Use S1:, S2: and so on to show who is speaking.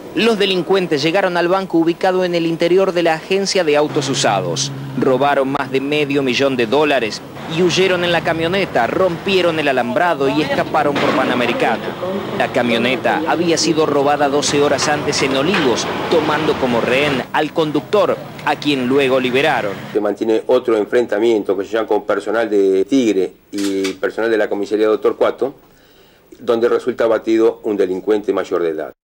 S1: Los delincuentes llegaron al banco ubicado en el interior de la agencia de autos usados. Robaron más de $500,000 y huyeron en la camioneta, rompieron el alambrado y escaparon por Panamericana. La camioneta había sido robada 12 horas antes en Olivos, tomando como rehén al conductor, a quien luego liberaron.
S2: Se mantiene otro enfrentamiento que se llama con personal de Tigre y personal de la comisaría de Torcuato, donde resulta abatido un delincuente mayor de edad.